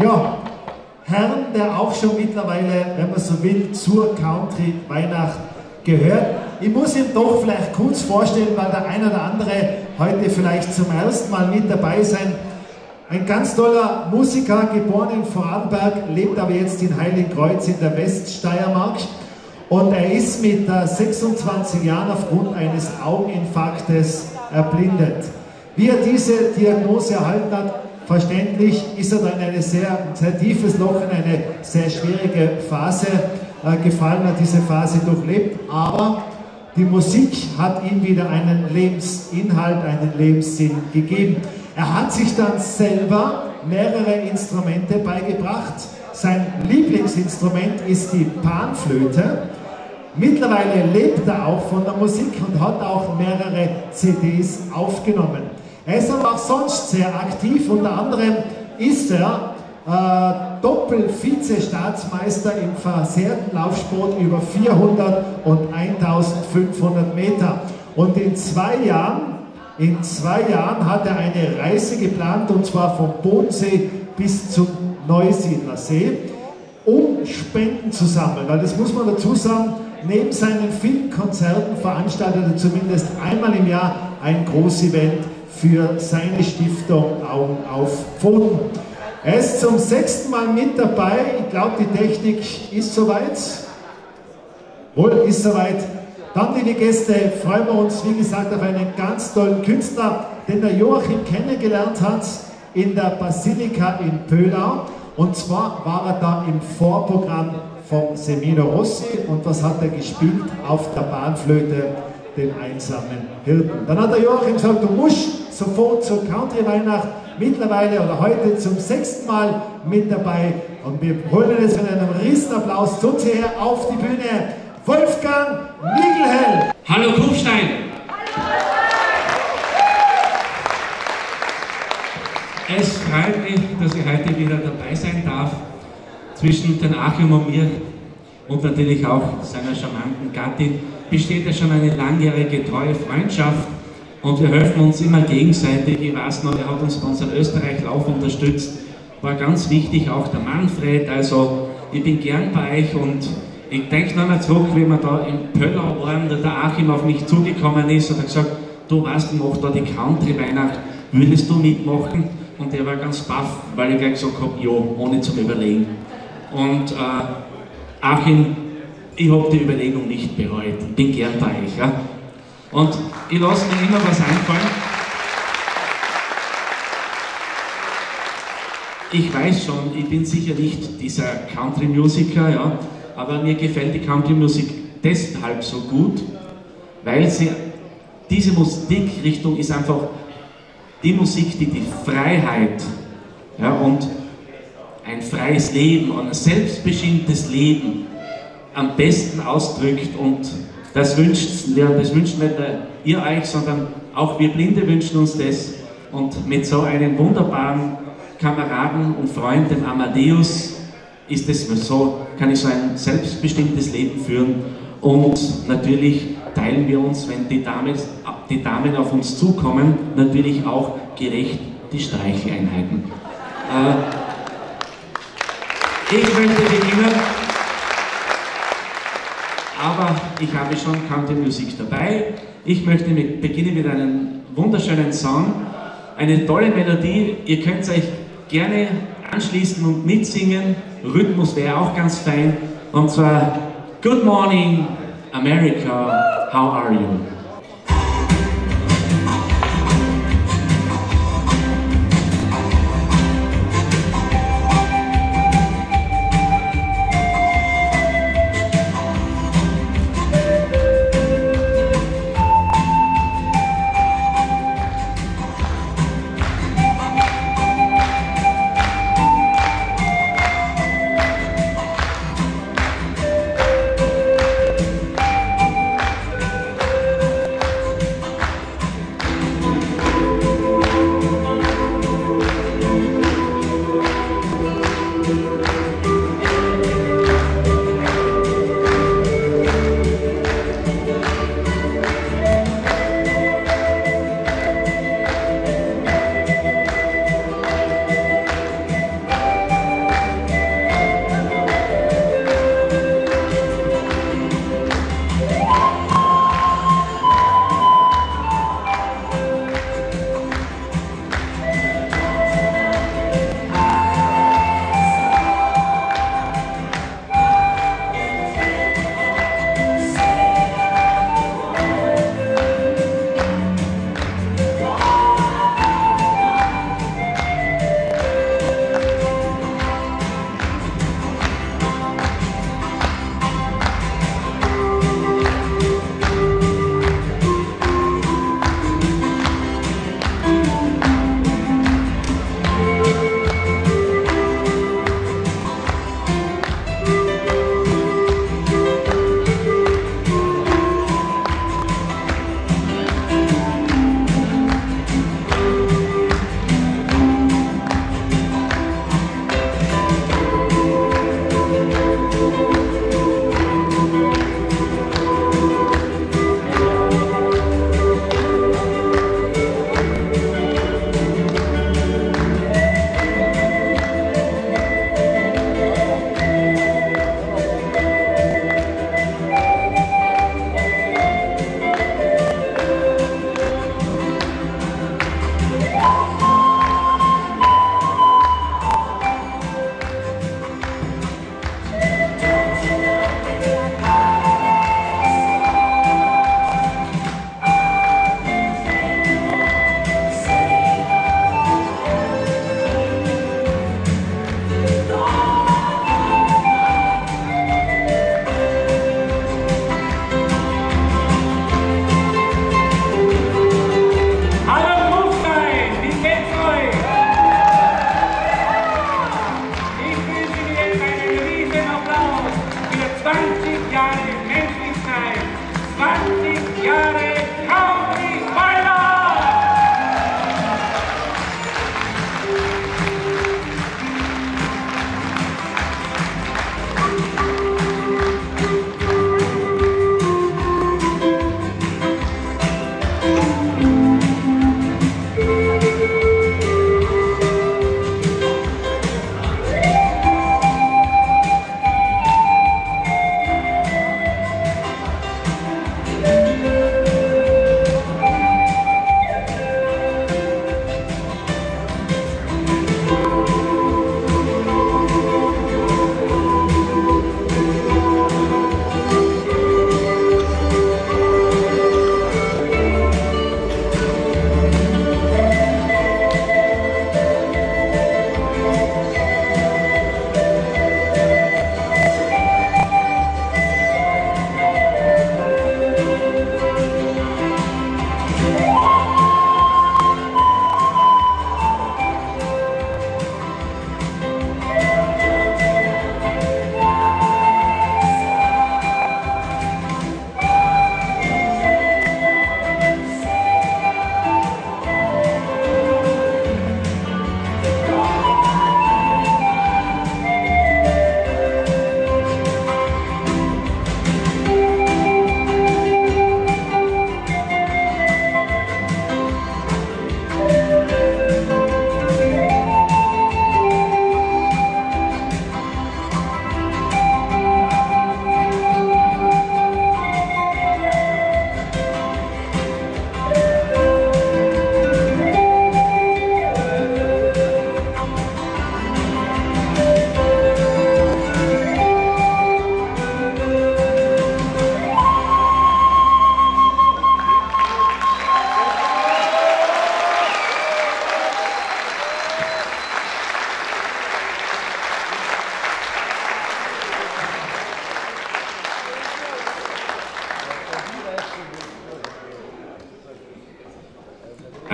Ja, Herrn, der auch schon mittlerweile, wenn man so will, zur Country-Weihnacht gehört. Ich muss ihn doch vielleicht kurz vorstellen, weil der eine oder andere heute vielleicht zum ersten Mal mit dabei sein. Ein ganz toller Musiker, geboren in Vorarlberg, lebt aber jetzt in Heiligenkreuz in der Weststeiermark. Und er ist mit 26 Jahren aufgrund eines Augeninfarktes erblindet. Wie er diese Diagnose erhalten hat, verständlich, ist er dann in ein sehr tiefes Loch, in eine sehr schwierige Phase gefallen, hat diese Phase durchlebt. Aber die Musik hat ihm wieder einen Lebensinhalt, einen Lebenssinn gegeben. Er hat sich dann selber mehrere Instrumente beigebracht. Sein Lieblingsinstrument ist die Panflöte. Mittlerweile lebt er auch von der Musik und hat auch mehrere CDs aufgenommen. Er ist aber auch sonst sehr aktiv, unter anderem ist er Doppel-Vize-Staatsmeister im versehrten Laufsport über 400 und 1500 Meter. Und in 2 Jahren hat er eine Reise geplant, und zwar vom Bodensee bis zum Neusiedler See, um Spenden zu sammeln. Weil das muss man dazu sagen, neben seinen vielen Konzerten veranstaltet er zumindest einmal im Jahr ein Großevent für seine Stiftung Augen auf Pfoten. Er ist zum 6. Mal mit dabei. Ich glaube, die Technik ist soweit. Wohl, ist soweit. Dann, liebe Gäste, freuen wir uns, wie gesagt, auf einen ganz tollen Künstler, den der Joachim kennengelernt hat in der Basilika in Pölau. Und zwar war er da im Vorprogramm vom Semino Rossi. Und was hat er gespielt? Auf der Panflöte, den einsamen Hirten. Dann hat der Joachim gesagt, du musst sofort zur Country-Weihnacht mittlerweile oder heute zum 6. Mal mit dabei. Und wir holen es mit einem Riesenapplaus zu uns her auf die Bühne. Wolfgang Migelhell. Hallo Kufstein. Es freut mich, dass ich heute wieder dabei sein darf. Zwischen den Achim und mir und natürlich auch seiner charmanten Gattin besteht ja schon eine langjährige treue Freundschaft und wir helfen uns immer gegenseitig. Ich weiß noch, er hat uns bei unserem Österreich-Lauf unterstützt, war ganz wichtig, auch der Manfred. Also ich bin gern bei euch und ich denke noch mal zurück, wie wir da im Pöllau waren, da der Achim auf mich zugekommen ist und hat gesagt, du weißt, ich mache da die Country-Weihnacht, würdest du mitmachen? Und er war ganz baff, weil ich gleich gesagt habe, ja, ohne zu überlegen. Und Achim, ich habe die Überlegung nicht bereut, ich bin gern bei euch. Ja? Und ich lasse mir immer was einfallen. Ich weiß schon, ich bin sicher nicht dieser Country-Musiker, ja, aber mir gefällt die Country-Musik deshalb so gut, weil diese Musikrichtung ist einfach die Musik, die die Freiheit, ja, und ein freies Leben und ein selbstbestimmtes Leben am besten ausdrückt, und das wünschen nicht nur ihr euch, sondern auch wir Blinde wünschen uns das, und mit so einem wunderbaren Kameraden und Freund, dem Amadeus, ist es so, kann ich so ein selbstbestimmtes Leben führen, und natürlich teilen wir uns, wenn die Damen auf uns zukommen, natürlich auch gerecht die Streicheleinheiten. Ich möchte beginnen, aber ich habe schon Country-Musik dabei. Ich möchte beginnen mit einem wunderschönen Song, eine tolle Melodie. Ihr könnt euch gerne anschließen und mitsingen. Rhythmus wäre auch ganz fein. Und zwar Good Morning America, how are you?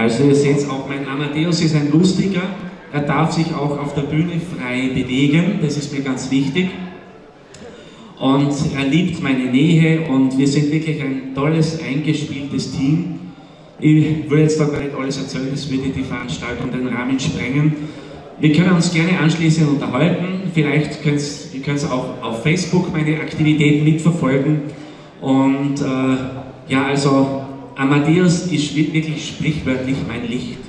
Also ihr seht auch, mein Amadeus ist ein Lustiger. Er darf sich auch auf der Bühne frei bewegen, das ist mir ganz wichtig. Und er liebt meine Nähe und wir sind wirklich ein tolles, eingespieltes Team. Ich will jetzt da gar nicht alles erzählen, das würde die Veranstaltung den Rahmen sprengen. Wir können uns gerne anschließend unterhalten, vielleicht könnt ihr auch auf Facebook meine Aktivitäten mitverfolgen. Und ja, also Amadeus ist wirklich sprichwörtlich mein Licht.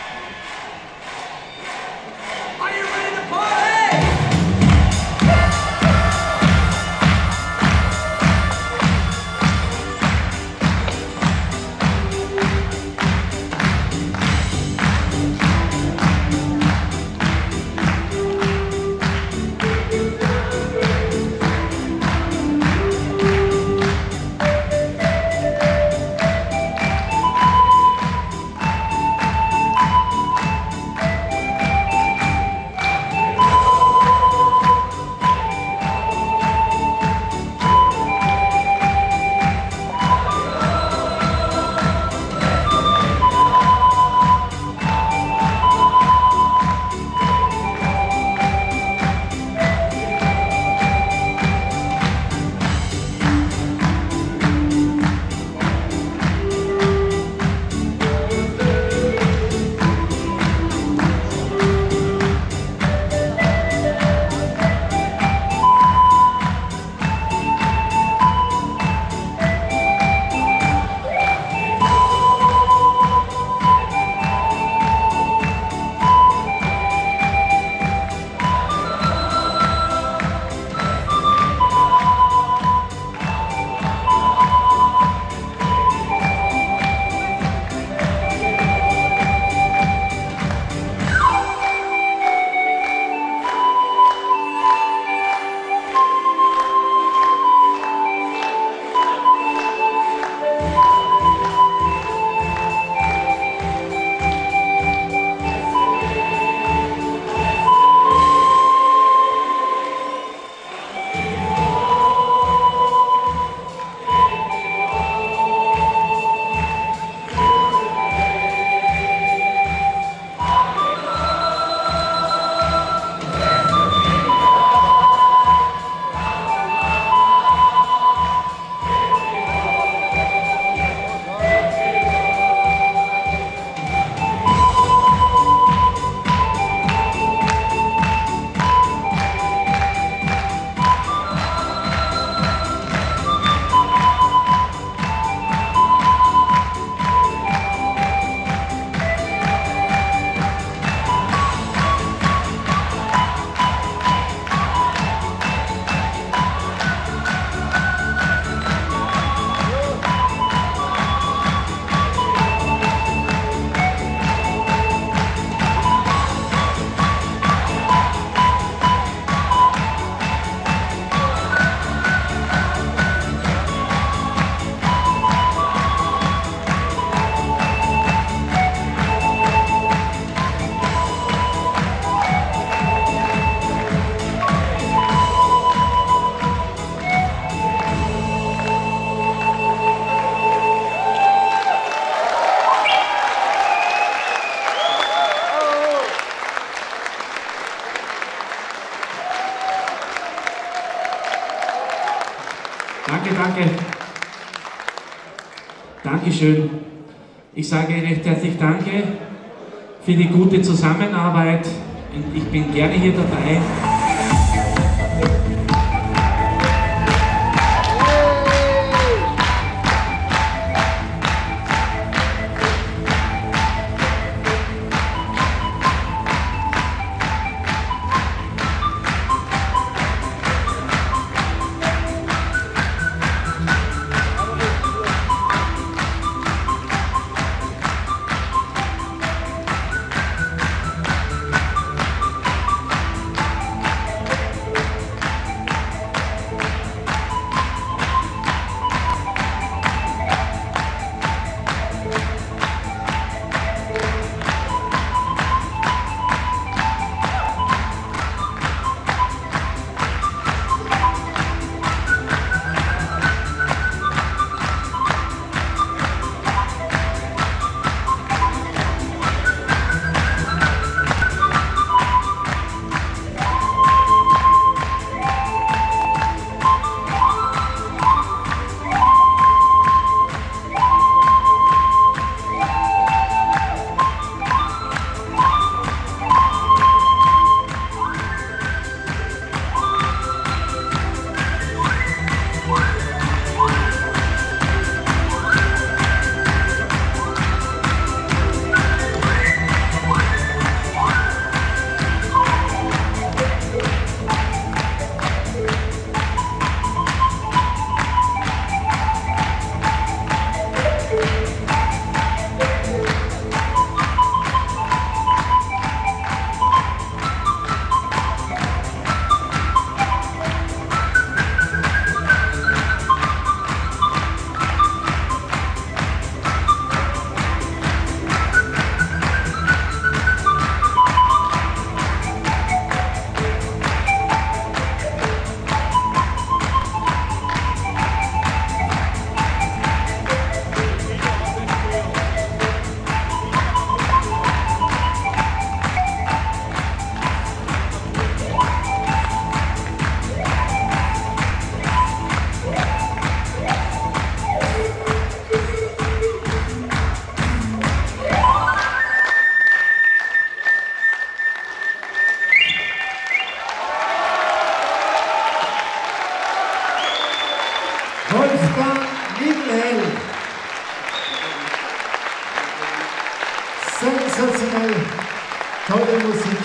Danke. Dankeschön. Ich sage recht herzlich Danke für die gute Zusammenarbeit. Ich bin gerne hier dabei. Wolfgang Michel. Sensationell, tolle Musik.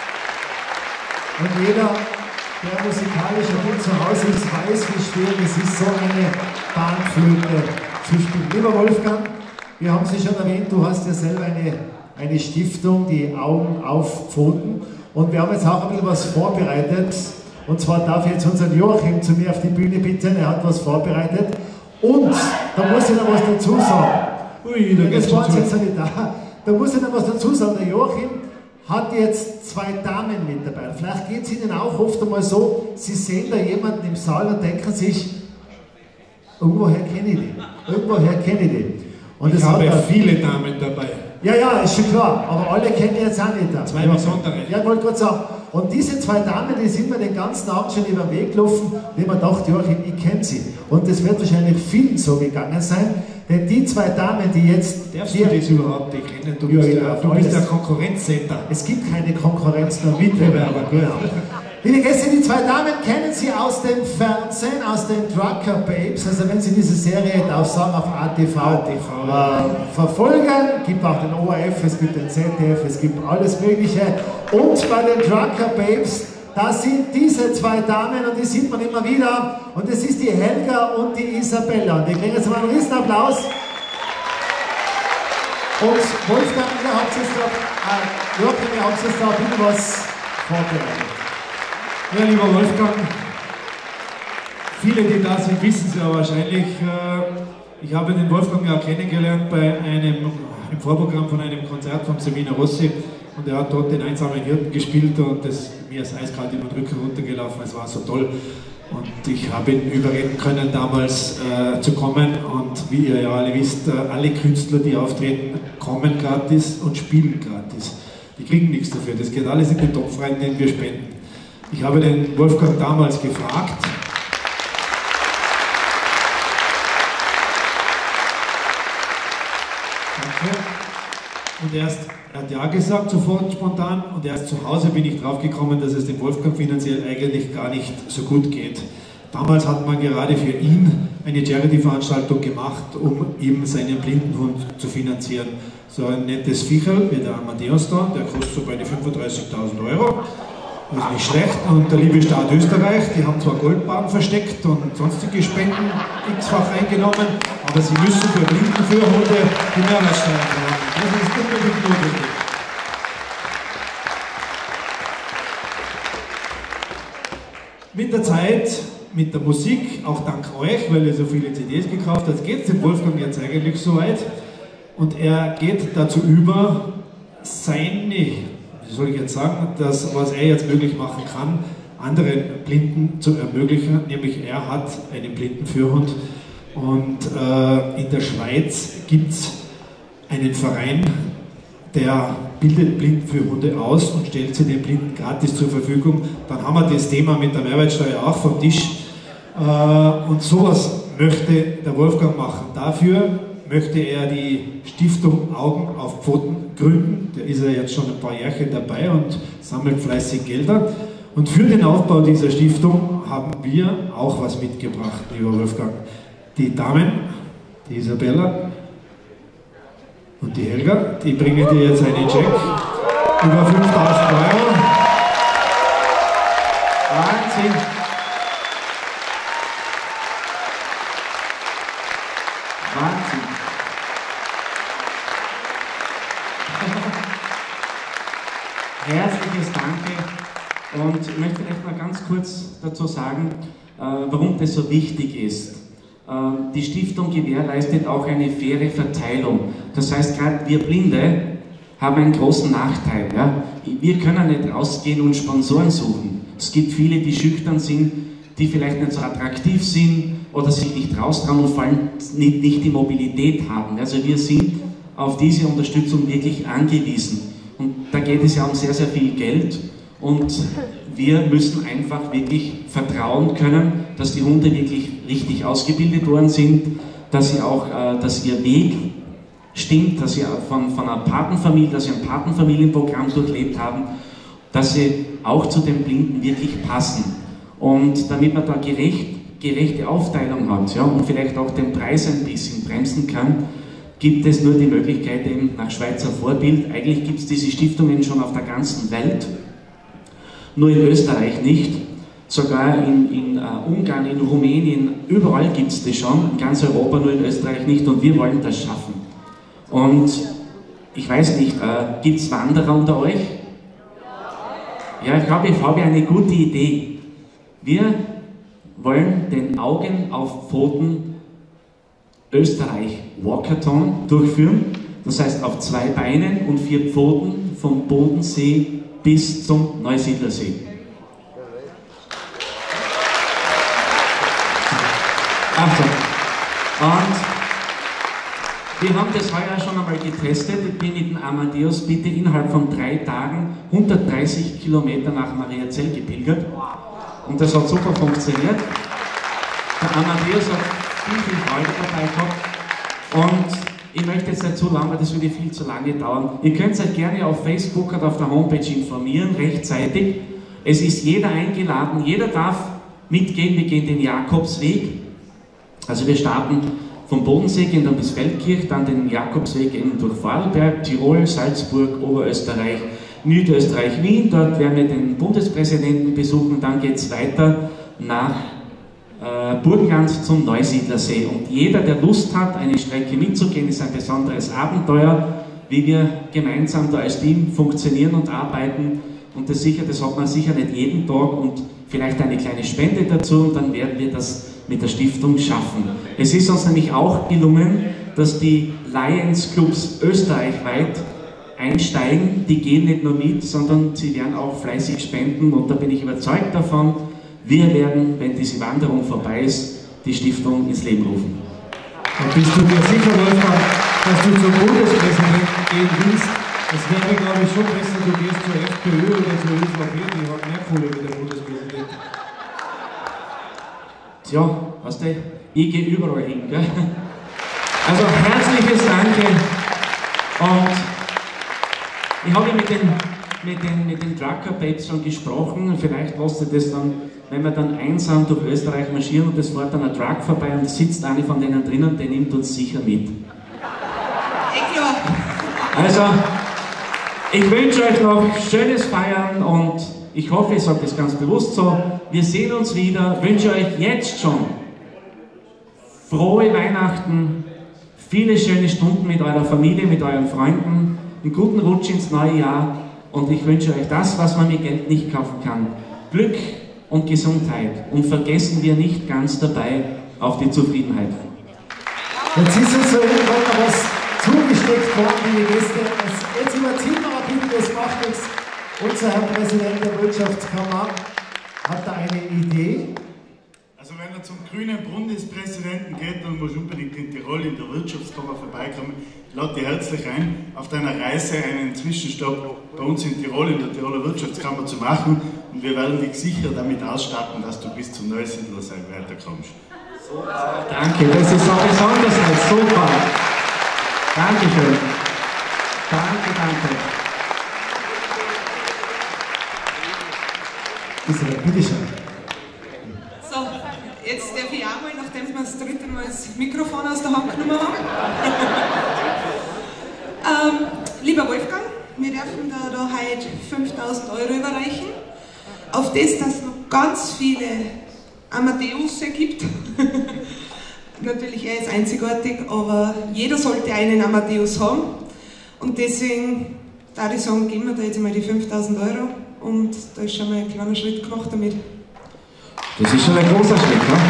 Und jeder, der musikalisch ein bisschen zu Hause ist, weiß, wie schwierig es ist, so eine Panflöte zu spielen. Lieber Wolfgang, wir haben es schon erwähnt, du hast ja selber eine Stiftung, die Augen auf Pfoten. Und wir haben jetzt auch ein bisschen was vorbereitet. Und zwar darf ich jetzt unseren Joachim zu mir auf die Bühne bitten, er hat was vorbereitet. Und da muss ich noch was dazu sagen. Ui, da geht's schon zu. Da muss ich noch was dazu sagen. Der Joachim hat jetzt zwei Damen mit dabei. Vielleicht geht es Ihnen auch oft einmal so, Sie sehen da jemanden im Saal und denken sich, irgendwoher kenne ich die. Irgendwoher kenne ich die. Und ich habe viele Damen dabei. Ja, ja, ist schon klar, aber alle kennen jetzt auch nicht. Zwei besondere. Ja, ich wollte gerade sagen, und diese zwei Damen, die sind mir den ganzen Abend schon über den Weg gelaufen, und ich mir gedacht, Joachim, ich kenne sie. Und das wird wahrscheinlich vielen so gegangen sein, denn die zwei Damen, die jetzt... Darfst du das überhaupt nicht kennen? Du bist der Konkurrenzcenter. Es gibt keine Konkurrenz, nur Mitbewerber, genau. Liebe Gäste, die zwei Damen kennen Sie aus dem Fernsehen, aus den Drucker Babes. Also wenn Sie diese Serie, ich darf sagen, auf ATV verfolgen, gibt auch den ORF, es gibt den ZDF, es gibt alles Mögliche. Und bei den Drucker Babes, da sind diese zwei Damen und die sieht man immer wieder. Und es ist die Helga und die Isabella. Und die kriegen jetzt mal einen riesen Applaus. Und Wolfgang, ihr habt jetzt da, Joachim, ihr habt jetzt da ein bisschen was vorbereitet. Ja, lieber Wolfgang, viele, die da sind, wissen es ja wahrscheinlich. Ich habe den Wolfgang ja kennengelernt im Vorprogramm von einem Konzert von Semino Rossi und er hat dort den einsamen Hirten gespielt und mir ist eiskalt über den Rücken runtergelaufen, es war so toll. Und ich habe ihn überreden können, damals zu kommen und wie ihr ja alle wisst, alle Künstler, die auftreten, kommen gratis und spielen gratis. Die kriegen nichts dafür, das geht alles in den Topf rein, den wir spenden. Ich habe den Wolfgang damals gefragt, und er hat ja gesagt, sofort spontan, und erst zu Hause bin ich drauf gekommen, dass es dem Wolfgang finanziell eigentlich gar nicht so gut geht. Damals hat man gerade für ihn eine Charity-Veranstaltung gemacht, um ihm seinen Blindenhund zu finanzieren. So ein nettes Viecherl wie der Amadeus da, der kostet so bei 35.000 Euro. Das ist nicht schlecht. Und der liebe Staat Österreich, die haben zwar Goldbarren versteckt und sonstige Spenden x-fach eingenommen, aber sie müssen für Blindenführhunde die Mehrwertsteuer zahlen. Das ist unbedingt notwendig. Mit der Zeit, mit der Musik, auch dank euch, weil ihr so viele CDs gekauft habt, geht es dem Wolfgang jetzt eigentlich so weit. Und er geht dazu über, seine, wie soll ich jetzt sagen, das, was er jetzt möglich machen kann, anderen Blinden zu ermöglichen, nämlich er hat einen Blindenführhund und in der Schweiz gibt es einen Verein, der bildet Blindenführhunde aus und stellt sie den Blinden gratis zur Verfügung. Dann haben wir das Thema mit der Mehrwertsteuer auch vom Tisch und sowas möchte der Wolfgang machen. Dafür möchte er die Stiftung Augen auf Pfoten gründen. Da ist er jetzt schon ein paar Jahre dabei und sammelt fleißig Gelder. Und für den Aufbau dieser Stiftung haben wir auch was mitgebracht, lieber Wolfgang. Die Damen, die Isabella und die Helga, die bringen dir jetzt einen Check über 5.000 Euro. Wahnsinn! Wahnsinn! Herzliches Danke und ich möchte vielleicht mal ganz kurz dazu sagen, warum das so wichtig ist. Die Stiftung gewährleistet auch eine faire Verteilung. Das heißt, gerade wir Blinde haben einen großen Nachteil. Ja? Wir können nicht rausgehen und Sponsoren suchen. Es gibt viele, die schüchtern sind, die vielleicht nicht so attraktiv sind oder sich nicht raustrauen und vor allem nicht die Mobilität haben. Also wir sind auf diese Unterstützung wirklich angewiesen. Und da geht es ja um sehr, sehr viel Geld und wir müssen einfach wirklich vertrauen können, dass die Hunde wirklich richtig ausgebildet worden sind, dass sie auch, dass ihr Weg stimmt, dass sie von einer Patenfamilie, dass sie ein Patenfamilienprogramm durchlebt haben, dass sie auch zu den Blinden wirklich passen. Und damit wir da gerecht gerechte Aufteilung hat, ja, und vielleicht auch den Preis ein bisschen bremsen kann, gibt es nur die Möglichkeit eben nach Schweizer Vorbild. Eigentlich gibt es diese Stiftungen schon auf der ganzen Welt, nur in Österreich nicht. Sogar in Ungarn, in Rumänien, überall gibt es das schon, in ganz Europa, nur in Österreich nicht, und wir wollen das schaffen. Und ich weiß nicht, gibt es Wanderer unter euch? Ja, ich glaube, ich habe eine gute Idee. Wir wollen den Augen auf Pfoten Österreich Walkathon durchführen. Das heißt auf 2 Beinen und 4 Pfoten vom Bodensee bis zum Neusiedlersee. Also, und wir haben das heuer schon einmal getestet. Ich bin mit dem Amadeus bitte innerhalb von 3 Tagen 130 Kilometer nach Mariazell gepilgert. Und das hat super funktioniert. Der Amadeus hat viel Freude dabei gehabt. Und ich möchte jetzt nicht zu lange, weil das würde viel zu lange dauern. Ihr könnt euch gerne auf Facebook oder auf der Homepage informieren, rechtzeitig. Es ist jeder eingeladen, jeder darf mitgehen. Wir gehen den Jakobsweg. Also wir starten vom Bodensee, gehen dann bis Feldkirch, dann den Jakobsweg eben durch Vorarlberg, Tirol, Salzburg, Oberösterreich, Niederösterreich, Wien. Dort werden wir den Bundespräsidenten besuchen. Dann geht es weiter nach Burgenland zum Neusiedlersee. Und jeder, der Lust hat, eine Strecke mitzugehen, ist ein besonderes Abenteuer, wie wir gemeinsam da als Team funktionieren und arbeiten. Und das hat man sicher nicht jeden Tag, und vielleicht eine kleine Spende dazu, und dann werden wir das mit der Stiftung schaffen. Es ist uns nämlich auch gelungen, dass die Lions Clubs österreichweit einsteigen. Die gehen nicht nur mit, sondern sie werden auch fleißig spenden, und da bin ich überzeugt davon, wir werden, wenn diese Wanderung vorbei ist, die Stiftung ins Leben rufen. Und bist du dir sicher, Wolfgang, dass du zum Bundespräsidenten gehen willst? Es wäre, glaube ich, schon besser, du gehst zur FPÖ oder zur ÖVP, die hat mehr Kohle wie der Bundespräsident. Tja, weißt du, ich gehe überall hin, gell? Also herzliches Danke, und ich habe mit den Trucker-Babes schon gesprochen. Vielleicht lasst ihr das dann, wenn wir dann einsam durch Österreich marschieren und es fährt dann ein Truck vorbei und sitzt eine von denen drinnen, der nimmt uns sicher mit. Also, ich wünsche euch noch schönes Feiern, und ich hoffe, ich sage das ganz bewusst so, wir sehen uns wieder, wünsche euch jetzt schon frohe Weihnachten, viele schöne Stunden mit eurer Familie, mit euren Freunden, einen guten Rutsch ins neue Jahr, und ich wünsche euch das, was man mit Geld nicht kaufen kann. Glück und Gesundheit, und vergessen wir nicht ganz dabei auf die Zufriedenheit. Jetzt ist uns so irgendwann noch was zugesteckt worden, liebe Gäste. Jetzt überziehen wir ein bisschen, das macht nichts. Unser Herr Präsident der Wirtschaftskammer hat da eine Idee. Also wenn er zum grünen Bundespräsidenten geht, dann muss unbedingt in Tirol in der Wirtschaftskammer vorbeikommen. Ich lade dich herzlich ein, auf deiner Reise einen Zwischenstopp bei uns in Tirol, in der Tiroler Wirtschaftskammer zu machen. Und wir werden dich sicher damit ausstatten, dass du bis zum Neusiedlersee weiterkommst. Danke, das ist auch besonders super. Dankeschön. Danke. Isabel, bitteschön. So, jetzt darf ich auch mal, nachdem wir das 3. Mal das Mikrofon aus der Hand genommen haben. Lieber Wolfgang, wir dürfen da heute 5.000 Euro überreichen, auf das, dass es noch ganz viele Amadeus gibt. Natürlich, er ist einzigartig, aber jeder sollte einen Amadeus haben. Und deswegen würde ich sagen, geben wir da jetzt mal die 5.000 Euro. Und da ist schon mal ein kleiner Schritt gemacht damit. Das ist schon ein großer Schritt, ne?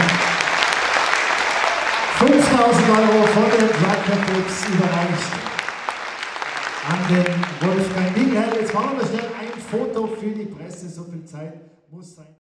5.000 Euro von den Trucker-Babes überreicht an den Wolfgang Miguel. Jetzt machen wir schnell ein Foto für die Presse, so viel Zeit muss sein.